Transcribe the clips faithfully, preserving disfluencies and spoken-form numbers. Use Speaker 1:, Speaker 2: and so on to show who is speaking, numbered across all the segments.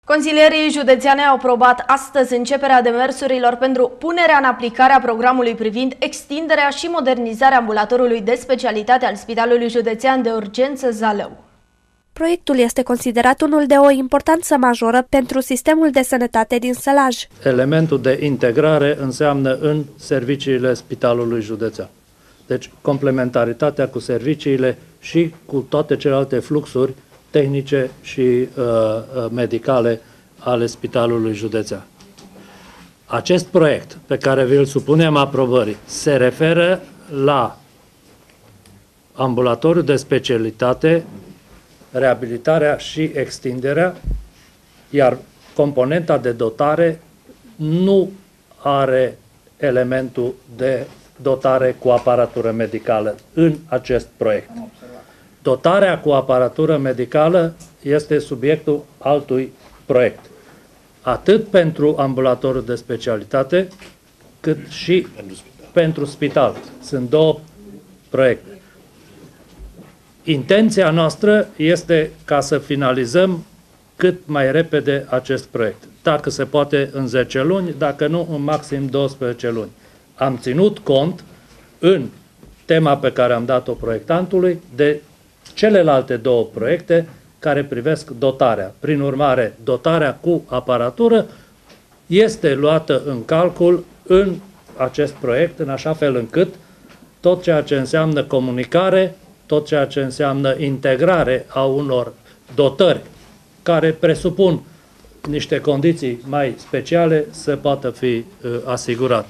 Speaker 1: Consilierii județeani au aprobat astăzi începerea demersurilor pentru punerea în aplicare a programului privind extinderea și modernizarea ambulatorului de specialitate al Spitalului Județean de Urgență Zalău.
Speaker 2: Proiectul este considerat unul de o importanță majoră pentru sistemul de sănătate din Sălaj.
Speaker 3: Elementul de integrare înseamnă în serviciile Spitalului Județean. Deci complementaritatea cu serviciile și cu toate celelalte fluxuri tehnice și uh, medicale ale Spitalului Județean. Acest proiect pe care vi-l supunem aprobării se referă la ambulatoriul de specialitate, reabilitarea și extinderea, iar componenta de dotare nu are elementul de dotare cu aparatură medicală în acest proiect. Dotarea cu aparatură medicală este subiectul altui proiect, atât pentru ambulatorul de specialitate, cât și pentru spital. pentru spital. Sunt două proiecte. Intenția noastră este ca să finalizăm cât mai repede acest proiect. Dacă se poate în zece luni, dacă nu în maxim douăsprezece luni. Am ținut cont în tema pe care am dat-o proiectantului de celelalte două proiecte care privesc dotarea. Prin urmare, dotarea cu aparatură este luată în calcul în acest proiect, în așa fel încât tot ceea ce înseamnă comunicare, tot ceea ce înseamnă integrare a unor dotări care presupun niște condiții mai speciale să poată fi uh, asigurate.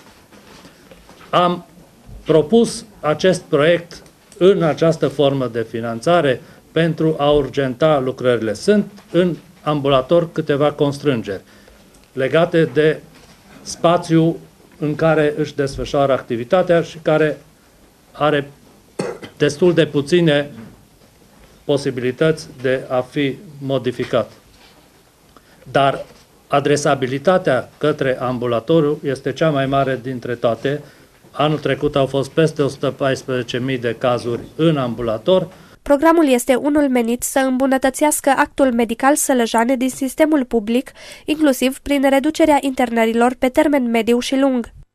Speaker 3: Am propus acest proiect în această formă de finanțare pentru a urgenta lucrările. Sunt în ambulator câteva constrângeri legate de spațiul în care își desfășoară activitatea și care are destul de puține posibilități de a fi modificat. Dar adresabilitatea către ambulatoriu este cea mai mare dintre toate. Anul trecut au fost peste o sută paisprezece mii de cazuri în ambulator.
Speaker 2: Programul este unul menit să îmbunătățească actul medical sălăjane din sistemul public, inclusiv prin reducerea internărilor pe termen mediu și lung.